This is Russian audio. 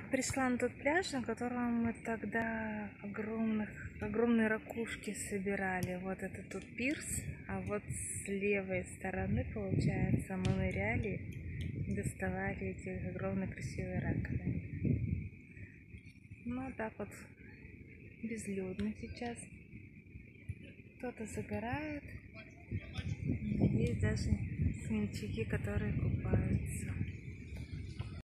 Пришла на тот пляж, на котором мы тогда огромные ракушки собирали. Вот это тут пирс, а вот с левой стороны, получается, мы ныряли и доставали эти огромные красивые раковины. Ну, так вот безлюдно сейчас. Кто-то загорает. Есть даже смельчаки, которые купаются.